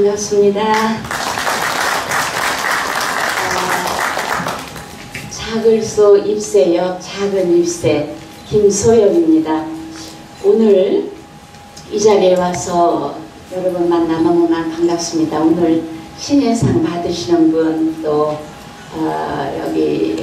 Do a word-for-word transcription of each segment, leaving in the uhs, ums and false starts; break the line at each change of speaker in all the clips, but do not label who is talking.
반갑습니다. 아, 작을소 입새여 작은 입새 김소영입니다. 오늘 이 자리에 와서 여러분 만나 너무나 반갑습니다. 오늘 신인상 받으시는 분 또 어, 여기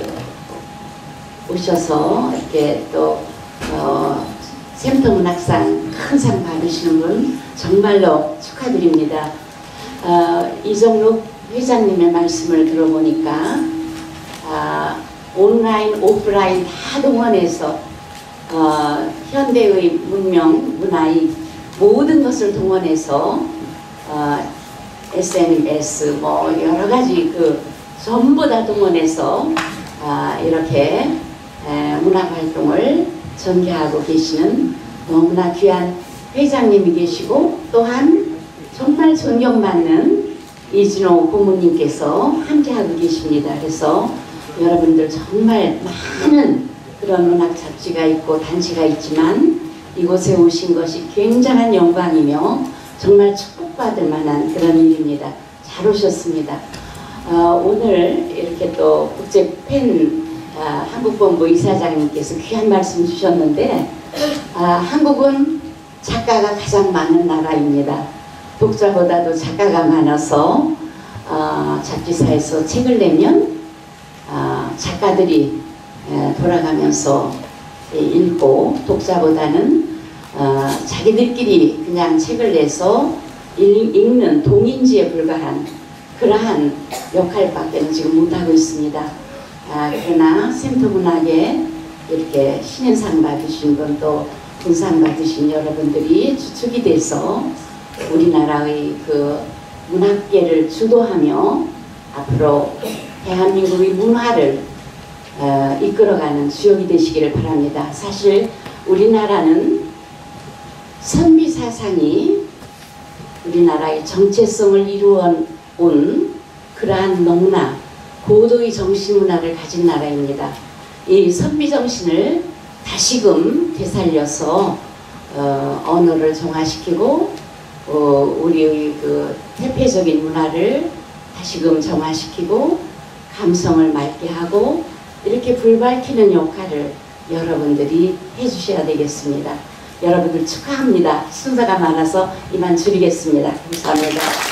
오셔서 이렇게 또 어, 샘터문학상 큰 상 받으시는 분 정말로 축하드립니다. 어, 이정록 회장님의 말씀을 들어보니까 어, 온라인, 오프라인 다 동원해서 어, 현대의 문명, 문화의 모든 것을 동원해서 어, 에스엔에스 뭐 여러 가지 그 전부 다 동원해서 어, 이렇게 에, 문화 활동을 전개하고 계시는 너무나 귀한 회장님이 계시고 또한 정말 존경받는 이진호 고모님께서 함께하고 계십니다. 그래서 여러분들 정말 많은 그런 문학 잡지가 있고 단체가 있지만 이곳에 오신 것이 굉장한 영광이며 정말 축복받을 만한 그런 일입니다. 잘 오셨습니다. 어, 오늘 이렇게 또 국제팬 아, 한국본부 이사장님께서 귀한 말씀 주셨는데 아, 한국은 작가가 가장 많은 나라입니다. 독자보다도 작가가 많아서 어, 잡지사에서 책을 내면 어, 작가들이 에, 돌아가면서 에, 읽고 독자보다는 어, 자기들끼리 그냥 책을 내서 읽, 읽는 동인지에 불과한 그러한 역할밖에 지금 못하고 있습니다. 아, 그러나 샘터문학에 이렇게 신인상 받으신 분 또 분상 받으신 여러분들이 주축이 돼서 우리나라의 그 문학계를 주도하며 앞으로 대한민국의 문화를 어, 이끌어가는 주역이 되시기를 바랍니다. 사실 우리나라는 선비사상이 우리나라의 정체성을 이루어온 그러한 너무나 고도의 정신문화를 가진 나라입니다. 이 선비정신을 다시금 되살려서 어, 언어를 정화시키고 어, 우리의 그 태폐적인 문화를 다시금 정화시키고 감성을 맑게 하고 이렇게 불밝히는 역할을 여러분들이 해주셔야 되겠습니다. 여러분들 축하합니다. 순서가 많아서 이만 줄이겠습니다. 감사합니다.